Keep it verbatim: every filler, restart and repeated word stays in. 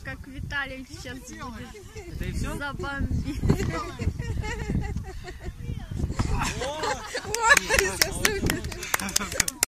как Виталий сейчас будет Это и все? забомбить.